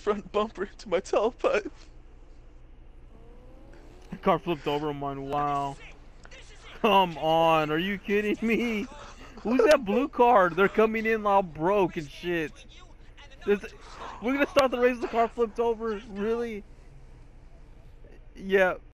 front bumper into my tailpipe. The car flipped over on mine. Wow. Come on, are you kidding me? Who's that blue car? They're coming in all broke and shit. We're gonna start the race. The car flipped over. Really? Yeah.